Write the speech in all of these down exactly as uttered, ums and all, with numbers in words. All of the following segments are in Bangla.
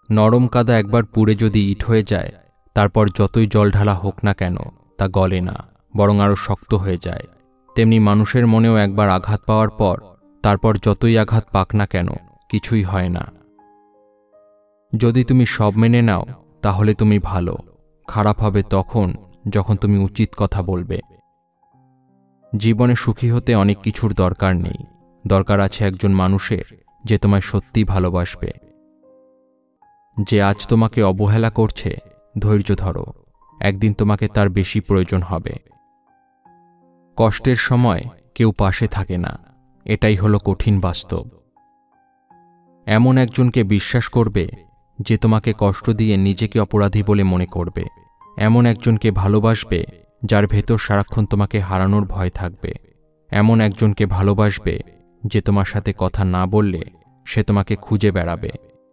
নরম কাদা একবার পুড়ে যদি ইট হয়ে যায়, তারপর যতই জল ঢালা হোক না কেন তা গলে না, বরং আরো শক্ত হয়ে যায়। তেমনি মানুষের মনেও একবার আঘাত পাওয়ার পর তারপর যতই আঘাত পাক না কেন কিছুই হয় না। যদি তুমি সব মেনে নাও তাহলে তুমি ভালো। খারাপ হবে তখন যখন তুমি উচিত কথা বলবে। জীবনে সুখী হতে অনেক কিছুর দরকার নেই, দরকার আছে একজন মানুষের যে তোমায় সত্যি ভালোবাসবে। যে আজ তোমাকে অবহেলা করছে, ধৈর্য ধরো, একদিন তোমাকে তার বেশি প্রয়োজন হবে। কষ্টের সময় কেউ পাশে থাকে না, এটাই হলো কঠিন বাস্তব। এমন একজনকে বিশ্বাস করবে যে তোমাকে কষ্ট দিয়ে নিজেকে অপরাধী বলে মনে করবে। এমন একজনকে ভালোবাসবে যার ভেতর সারাক্ষণ তোমাকে হারানোর ভয় থাকবে। এমন একজনকে ভালোবাসবে যে তোমার সাথে কথা না বললে সে তোমাকে খুঁজে বেড়াবে।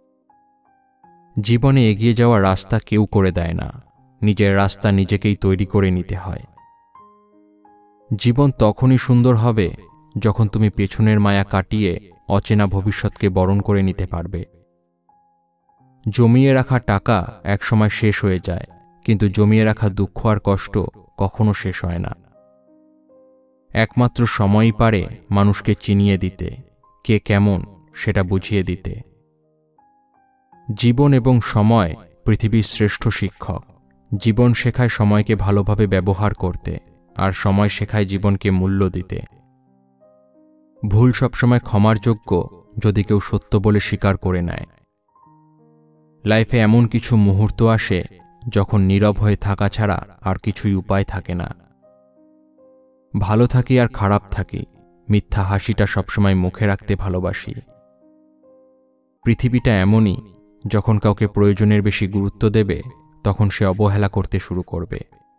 জীবনে এগিয়ে যাওয়ার রাস্তা কেউ করে দেয় না, নিজের রাস্তা নিজেকেই তৈরি করে নিতে হয়। জীবন তখনই সুন্দর হবে যখন তুমি পেছনের মায়া কাটিয়ে অচেনা ভবিষ্যৎকে বরণ করে নিতে পারবে। জমিয়ে রাখা টাকা একসময় শেষ হয়ে যায়, কিন্তু জমিয়ে রাখা দুঃখ আর কষ্ট কখনো শেষ হয় না। একমাত্র সময়ই পারে মানুষকে চিনিয়ে দিতে, কে কেমন সেটা বুঝিয়ে দিতে। জীবন এবং সময় পৃথিবীর শ্রেষ্ঠ শিক্ষক। জীবন শেখায় সময়কে ভালোভাবে ব্যবহার করতে, আর সময় শেখায় জীবনকে মূল্য দিতে। ভুল সবসময় ক্ষমার যোগ্য যদি কেউ সত্য বলে স্বীকার করে নেয়। লাইফে এমন কিছু মুহূর্ত আসে যখন নীরব হয়ে থাকা ছাড়া আর কিছুই উপায় থাকে না। ভালো থাকি আর খারাপ থাকি, মিথ্যা হাসিটা সবসময় মুখে রাখতে ভালোবাসি। পৃথিবীটা এমনই, যখন কাউকে প্রয়োজনের বেশি গুরুত্ব দেবে তখন সে অবহেলা করতে শুরু করবে।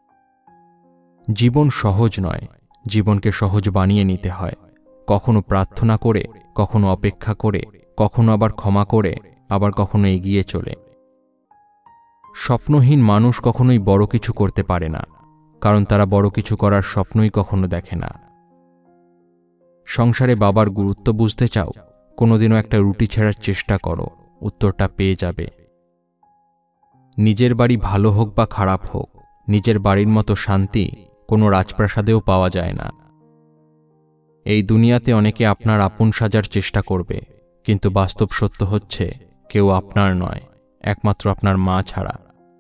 জীবন সহজ নয়, জীবনকে সহজ বানিয়ে নিতে হয়। কখনো প্রার্থনা করে, কখনো অপেক্ষা করে, কখনো আবার ক্ষমা করে, আবার কখনো এগিয়ে চলে। স্বপ্নহীন মানুষ কখনোই বড় কিছু করতে পারে না, কারণ তারা বড় কিছু করার স্বপ্নই কখনো দেখে না। সংসারে বাবার গুরুত্ব বুঝতে চাও, কোনোদিনও একটা রুটি ছেঁড়ার চেষ্টা করো, উত্তরটা পেয়ে যাবে। নিজের বাড়ি ভালো হোক বা খারাপ হোক, নিজের বাড়ির মতো শান্তি কোনো রাজপ্রাসাদেও পাওয়া যায় না। এই দুনিয়াতে অনেকে আপনার আপন সাজার চেষ্টা করবে, কিন্তু বাস্তব সত্য হচ্ছে কেউ আপনার নয়, একমাত্র আপনার মা ছাড়া।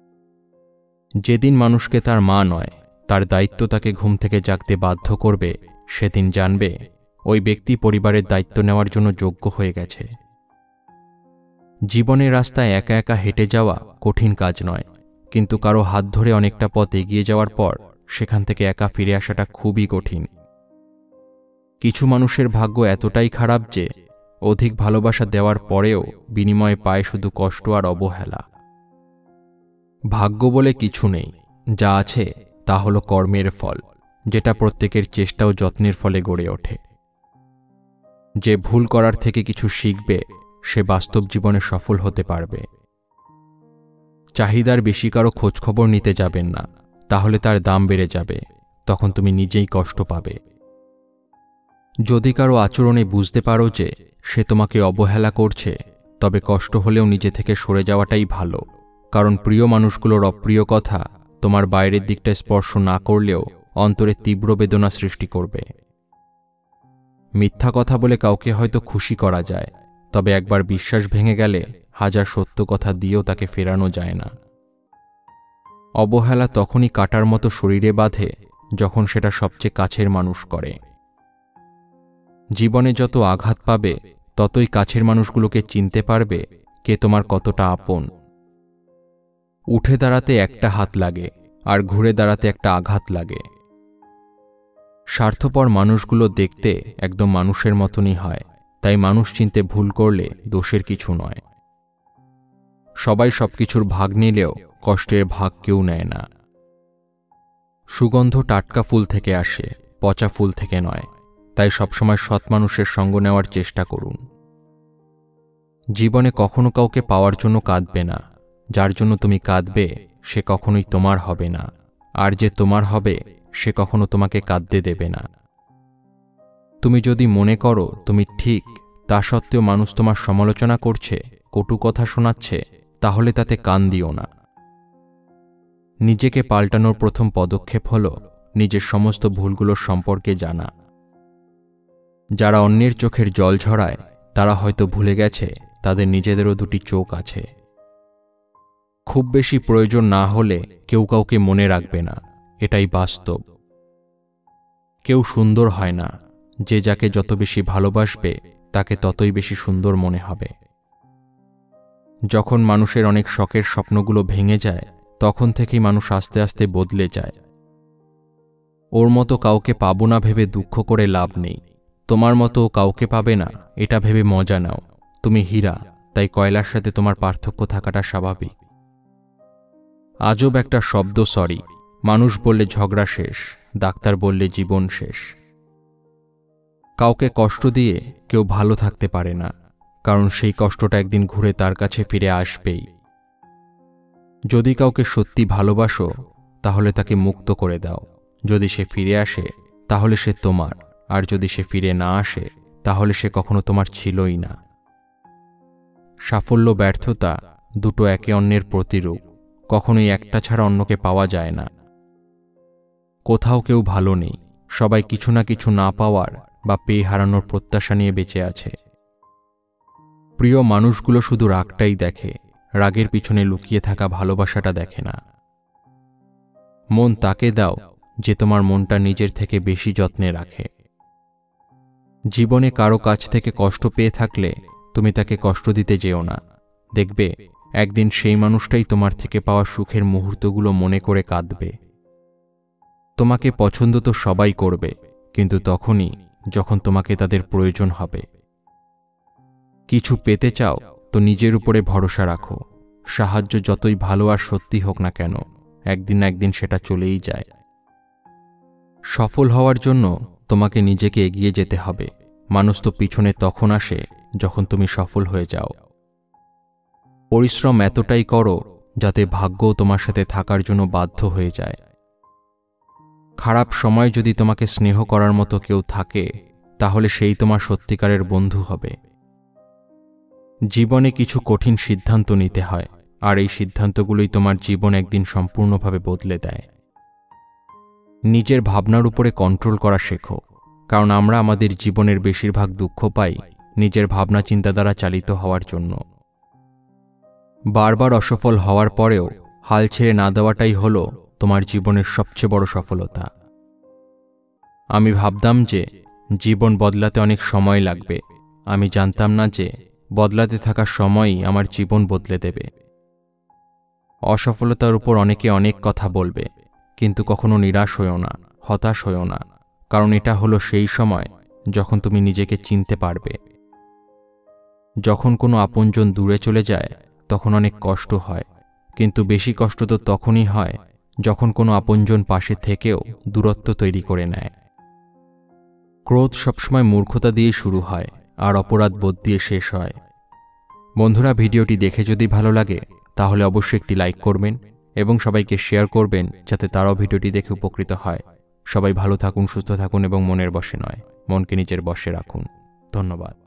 যেদিন মানুষকে তার মা নয়, তার দায়িত্ব তাকে ঘুম থেকে জাগতে বাধ্য করবে, সেদিন জানবে ওই ব্যক্তি পরিবারের দায়িত্ব নেওয়ার জন্য যোগ্য হয়ে গেছে। জীবনের রাস্তায় একা একা হেঁটে যাওয়া কঠিন কাজ নয়, কিন্তু কারো হাত ধরে অনেকটা পথ এগিয়ে যাওয়ার পর সেখান থেকে একা ফিরে আসাটা খুবই কঠিন। কিছু মানুষের ভাগ্য এতটাই খারাপ যে অধিক ভালোবাসা দেওয়ার পরেও বিনিময়ে পায় শুধু কষ্ট আর অবহেলা। ভাগ্য বলে কিছু নেই, যা আছে তা হলো কর্মের ফল, যেটা প্রত্যেকের চেষ্টা ও যত্নের ফলে গড়ে ওঠে। যে ভুল করার থেকে কিছু শিখবে সে বাস্তব জীবনে সফল হতে পারবে। চাহিদার বেশি কারো খোঁজখবর নিতে যাবেন না, তাহলে তার দাম বেড়ে যাবে, তখন তুমি নিজেই কষ্ট পাবে। যদি কারো আচরণে বুঝতে পারো যে সে তোমাকে অবহেলা করছে, তবে কষ্ট হলেও নিজে থেকে সরে যাওয়াটাই ভালো, কারণ প্রিয় মানুষগুলোর অপ্রিয় কথা তোমার বাইরের দিকটা স্পর্শ না করলেও অন্তরে তীব্র বেদনা সৃষ্টি করবে। মিথ্যা কথা বলে কাউকে হয়তো খুশি করা যায়, তবে একবার বিশ্বাস ভেঙে গেলে হাজার সত্য কথা দিয়েও তাকে ফেরানো যায় না। অবহেলা তখনই কাটার মতো শরীরে বাঁধে যখন সেটা সবচেয়ে কাছের মানুষ করে। জীবনে যত আঘাত পাবে ততই কাছের মানুষগুলোকে চিনতে পারবে কে তোমার কতটা আপন। উঠে দাঁড়াতে একটা হাত লাগে, আর ঘুরে দাঁড়াতে একটা আঘাত লাগে। স্বার্থপর মানুষগুলো দেখতে একদম মানুষের মতনই হয়, তাই মানুষ চিনতে ভুল করলে দোষের কিছু নয়। সবাই সবকিছুর ভাগ নিলেও কষ্টের ভাগ কেউ নেয় না। সুগন্ধ টাটকা ফুল থেকে আসে, পচা ফুল থেকে নয়, তাই সবসময় সৎ মানুষের সঙ্গ নেওয়ার চেষ্টা করুন। জীবনে কখনো কাউকে পাওয়ার জন্য কাঁদবে না, যার জন্য তুমি কাঁদবে সে কখনোই তোমার হবে না, আর যে তোমার হবে সে কখনো তোমাকে কাঁদতে দেবে না। তুমি যদি মনে করো তুমি ঠিক, তা সত্ত্বেও মানুষ তোমার সমালোচনা করছে, কটু কথা শোনাচ্ছে, তাহলে তাতে কান দিও না। নিজেকে পাল্টানোর প্রথম পদক্ষেপ হল নিজের সমস্ত ভুলগুলোর সম্পর্কে জানা। যারা অন্যের চোখের জল ঝরায় তারা হয়তো ভুলে গেছে তাদের নিজেদেরও দুটি চোখ আছে। খুব বেশি প্রয়োজন না হলে কেউ কাউকে মনে রাখবে না, এটাই বাস্তব। কেউ সুন্দর হয় না, যে যাকে যত বেশি ভালোবাসবে তাকে ততই বেশি সুন্দর মনে হবে। যখন মানুষের অনেক শখের স্বপ্নগুলো ভেঙে যায় তখন থেকেই মানুষ আস্তে আস্তে বদলে যায়। ওর মতো কাউকে পাবো না ভেবে দুঃখ করে লাভ নেই। তোমার মতো কাউকে পাবে না এটা ভেবে মজা নাও। তুমি হীরা, তাই কয়লার সাথে তোমার পার্থক্য থাকাটা স্বাভাবিক। আজব একটা শব্দ সরি। মানুষ বললে ঝগড়া শেষ, ডাক্তার বললে জীবন শেষ। কাউকে কষ্ট দিয়ে কেউ ভালো থাকতে পারে না, কারণ সেই কষ্টটা একদিন ঘুরে তার কাছে ফিরে আসবেই। যদি কাউকে সত্যি ভালোবাসো তাহলে তাকে মুক্ত করে দাও। যদি সে ফিরে আসে তাহলে সে তোমার, আর যদি সে ফিরে না আসে তাহলে সে কখনো তোমার ছিলই না। সাফল্য ব্যর্থতা দুটো একে অন্যের প্রতিরূপ, কখনোই একটা ছাড়া অন্যকে পাওয়া যায় না। কোথাও কেউ ভালো নেই, সবাই কিছু না কিছু না পাওয়ার বা পেয়ে হারানোর প্রত্যাশা নিয়ে বেঁচে আছে। প্রিয় মানুষগুলো শুধু রাগটাই দেখে, রাগের পিছনে লুকিয়ে থাকা ভালোবাসাটা দেখে না। মন তাকে দাও যে তোমার মনটা নিজের থেকে বেশি যত্নে রাখে। জীবনে কারো কাছ থেকে কষ্ট পেয়ে থাকলে তুমি তাকে কষ্ট দিতে যেও না। দেখবে একদিন সেই মানুষটাই তোমার থেকে পাওয়া সুখের মুহূর্তগুলো মনে করে কাঁদবে। তোমাকে পছন্দ তো সবাই করবে, কিন্তু তখনই যখন তোমাকে তাদের প্রয়োজন হবে। কিছু পেতে চাও তো নিজের উপরে ভরসা রাখো। সাহায্য যতই ভালো আর সত্যি হোক না কেন, একদিন না একদিন সেটা চলেই যায়। সফল হওয়ার জন্য তোমাকে নিজেকে এগিয়ে যেতে হবে। মানুষ তো পিছনে তখন আসে যখন তুমি সফল হয়ে যাও। পরিশ্রম এতটাই করো যাতে ভাগ্যও তোমার সাথে থাকার জন্য বাধ্য হয়ে যায়। খারাপ সময় যদি তোমাকে স্নেহ করার মতো কেউ থাকে তাহলে সেই তোমার সত্যিকারের বন্ধু হবে। জীবনে কিছু কঠিন সিদ্ধান্ত নিতে হয়, আর এই সিদ্ধান্তগুলোই তোমার জীবন একদিন সম্পূর্ণভাবে বদলে দেয়। নিজের ভাবনার উপরে কন্ট্রোল করা শেখো, কারণ আমরা আমাদের জীবনের বেশিরভাগ দুঃখ পাই নিজের ভাবনা চিন্তা দ্বারা চালিত হওয়ার জন্য। বারবার অসফল হওয়ার পরেও হাল ছেড়ে না দেওয়াটাই হলো তোমার জীবনের সবচেয়ে বড় সফলতা। আমি ভাবতাম যে জীবন বদলাতে অনেক সময় লাগবে। আমি জানতাম না যে বদলাতে থাকা সময়ই আমার জীবন বদলে দেবে। অসফলতার উপর অনেকে অনেক কথা বলবে, কিন্তু কখনো নিরাশ হইও না, হতাশ হইও না, কারণ এটা হলো সেই সময় যখন তুমি নিজেকে চিনতে পারবে। যখন কোনো আপনজন দূরে চলে যায় তখন অনেক কষ্ট হয়, কিন্তু বেশি কষ্ট তো তখনই হয় যখন কোনো আপনজন পাশে থেকেও দূরত্ব তৈরি করে নেয়। ক্রোধ সবসময় মূর্খতা দিয়ে শুরু হয় আর অপরাধ বোধ দিয়ে শেষ হয়। বন্ধুরা, ভিডিওটি দেখে যদি ভালো লাগে তাহলে অবশ্যই একটি লাইক করবেন এবং সবাইকে শেয়ার করবেন যাতে তারাও ভিডিওটি দেখে উপকৃত হয়। সবাই ভালো থাকুন, সুস্থ থাকুন এবং মনের বশে নয়, মনকে নিজের বশে রাখুন। ধন্যবাদ।